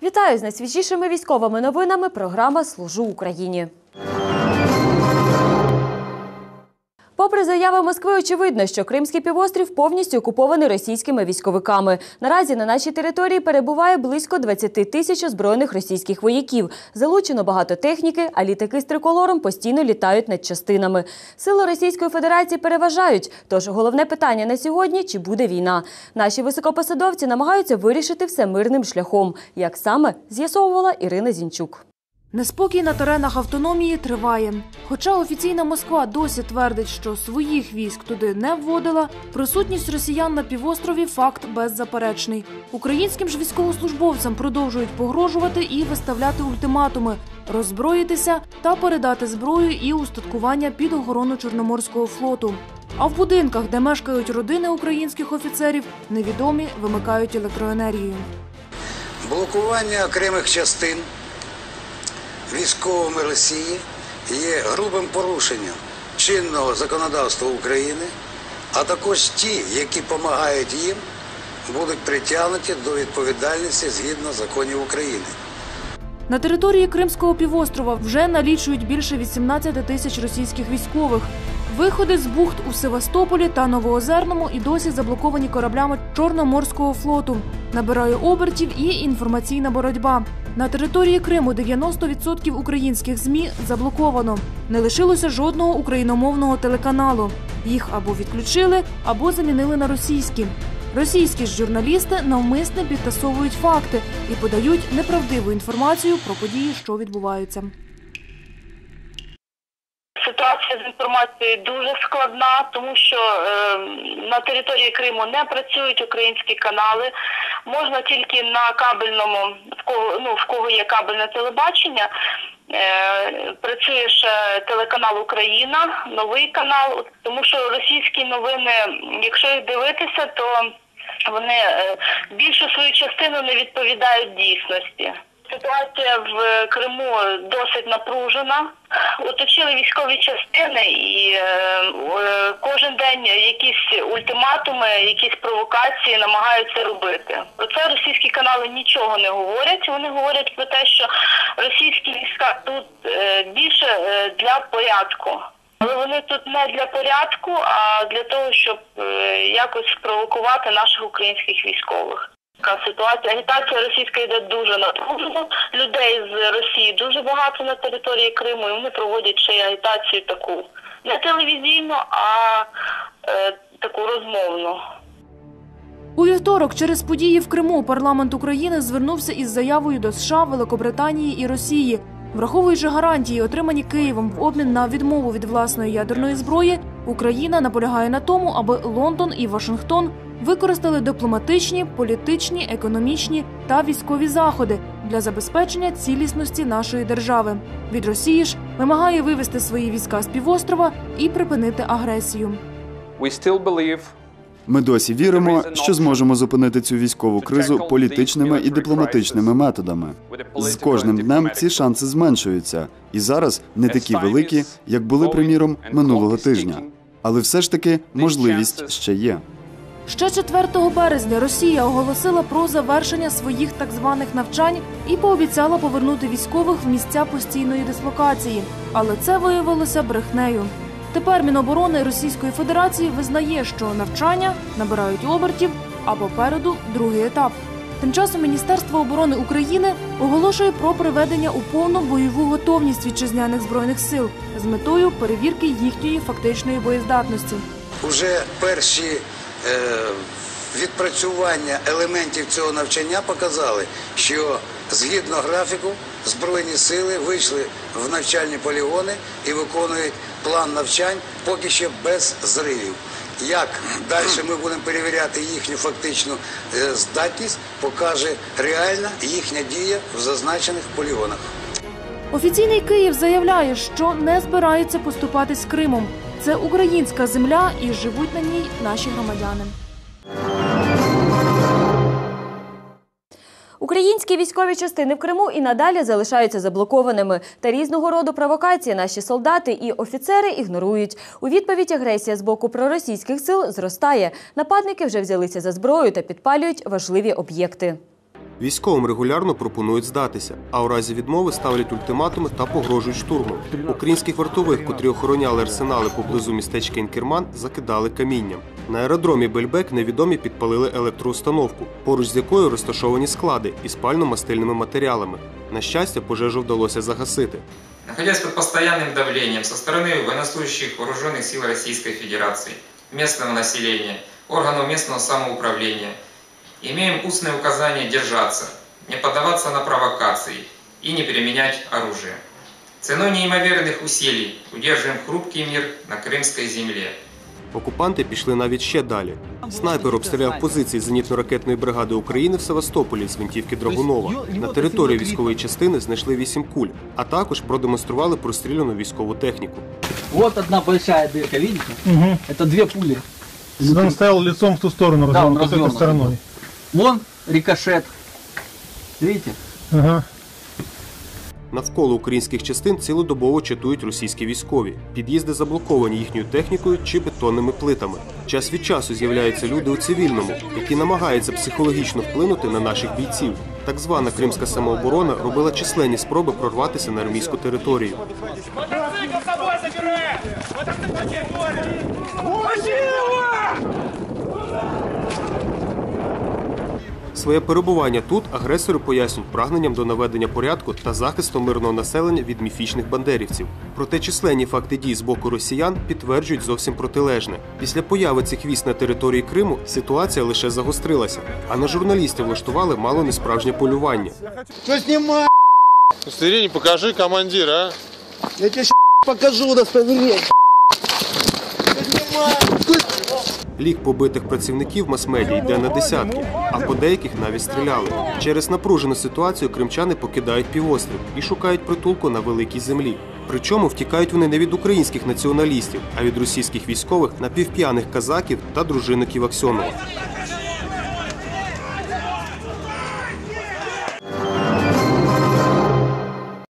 Вітаю з найсвіжішими військовими новинами. Програма «Служу Україні». Попри заяви Москви, очевидно, що Кримський півострів повністю окупований російськими військовиками. Наразі на нашій території перебуває близько 20 тисяч озброєних російських вояків. Залучено багато техніки, а літаки з триколором постійно літають над частинами. Сили Російської Федерації переважають, тож головне питання на сьогодні – чи буде війна. Наші високопосадовці намагаються вирішити все мирним шляхом. Як саме, з'ясовувала Ірина Зінчук. Неспокій на теренах автономії триває. Хоча офіційна Москва досі твердить, що своїх військ туди не вводила, присутність росіян на півострові – факт беззаперечний. Українським ж військовослужбовцям продовжують погрожувати і виставляти ультиматуми – роззброїтися та передати зброю і устаткування під охорону Чорноморського флоту. А в будинках, де мешкають родини українських офіцерів, невідомі вимикають електроенергію. Блокування окремих частин військовими Росії є грубим порушенням чинного законодавства України, а також ті, які допомагають їм, будуть притягнуті до відповідальності згідно законів України. На території Кримського півострова вже налічують більше 18 тисяч російських військових. Виходи з бухт у Севастополі та Новоозерному і досі заблоковані кораблями Чорноморського флоту. Набирає обертів і інформаційна боротьба. На території Криму 90% українських ЗМІ заблоковано. Не лишилося жодного україномовного телеканалу. Їх або відключили, або замінили на російські. Російські ж журналісти навмисне підтасовують факти і подають неправдиву інформацію про події, що відбуваються. Ситуація з інформацією дуже складна, тому що на території Криму не працюють українські канали. Можна тільки на кабельному, в кого є кабельне телебачення, працює ще телеканал «Україна», новий канал, тому що російські новини, якщо їх дивитися, то вони більшу свою частину не відповідають дійсності. Ситуація в Криму досить напружена. Оточили військові частини і кожен день якісь ультиматуми, якісь провокації намагаються робити. Про це російські канали нічого не говорять. Вони говорять про те, що російські війська тут більше для порядку. Але вони тут не для порядку, а для того, щоб якось спровокувати наших українських військових. Така ситуація. Агітація російська йде дуже напружено. Людей з Росії дуже багато на території Криму, і вони проводять ще й агітацію таку. Не телевізійну, а таку розмовну. У вівторок через події в Криму парламент України звернувся із заявою до США, Великобританії і Росії. Враховуючи гарантії, отримані Києвом в обмін на відмову від власної ядерної зброї, Україна наполягає на тому, аби Лондон і Вашингтон використали дипломатичні, політичні, економічні та військові заходи для забезпечення цілісності нашої держави. Від Росії ж вимагає вивести свої війська з півострова і припинити агресію. Ми досі віримо, що зможемо зупинити цю військову кризу політичними і дипломатичними методами. З кожним днем ці шанси зменшуються. І зараз не такі великі, як були, приміром, минулого тижня. Але все ж таки можливість ще є. Ще 4 березня Росія оголосила про завершення своїх так званих навчань і пообіцяла повернути військових в місця постійної дислокації. Але це виявилося брехнею. Тепер Міноборони Російської Федерації визнає, що навчання набирають обертів, а попереду другий етап. Тим часом Міністерство оборони України оголошує про приведення у повну бойову готовність вітчизняних збройних сил з метою перевірки їхньої фактичної боєздатності. Уже перші відпрацювання елементів цього навчання показали, що згідно графіку Збройні сили вийшли в навчальні полігони і виконують план навчань поки що без зривів. Як далі ми будемо перевіряти їхню фактичну здатність, покаже реальна їхня дія в зазначених полігонах. Офіційний Київ заявляє, що не збирається поступатись Кримом. Це українська земля і живуть на ній наші громадяни. Українські військові частини в Криму і надалі залишаються заблокованими. Та різного роду провокації наші солдати і офіцери ігнорують. У відповідь агресія з боку проросійських сил зростає. Нападники вже взялися за зброю та підпалюють важливі об'єкти. Військовим регулярно пропонують здатися, а у разі відмови ставлять ультиматуми та погрожують штурмом. Українських вартових, котрі охороняли арсенали поблизу містечка Інкерман, закидали камінням. На аеродромі Бельбек невідомі підпалили електроустановку, поруч з якою розташовані склади із пально-мастильними матеріалами. На щастя, пожежу вдалося загасити. Находясь под постоянным давлением со стороны военнослужащих вооруженных сил Российской Федерации, местного населения, органов местного самоуправления, имеем устное указание держаться, не поддаваться на провокации и не применять оружие. Ценой неимоверных усилий удерживаем хрупкий мир на крымской земле. Окупанти пішли навіть ще далі. Снайпер обстріляв позиції зенітно-ракетної бригади України в Севастополі з гвинтівки Драгунова. На території військової частини знайшли 8 куль, а також продемонстрували простріляну військову техніку. Вот одна большая дырка, видите? Угу. Это 2 пули. Он стоял лицом в ту сторону, Да, он развернут, этой стороной. Вон рикошет. Видите? Ага. Навколо українських частин цілодобово чатують російські військові. Під'їзди заблоковані їхньою технікою чи бетонними плитами. Час від часу з'являються люди у цивільному, які намагаються психологічно вплинути на наших бійців. Так звана кримська самооборона робила численні спроби прорватися на армійську територію. Своє перебування тут агресори пояснюють прагненням до наведення порядку та захисту мирного населення від міфічних бандерівців. Проте численні факти дій з боку росіян підтверджують зовсім протилежне. Після появи цих військ на території Криму ситуація лише загострилася, а на журналістів влаштували мало не справжнє полювання. Що знімаєш? Удостоверение покажи, командир, а? Я тебе покажу удостоверение. Лік побитих працівників мас-медіа йде на десятки, а по деяких навіть стріляли. Через напружену ситуацію кримчани покидають півострів і шукають притулку на великій землі. Причому втікають вони не від українських націоналістів, а від російських військових, напівп'яних казаків та дружинників Аксьонова.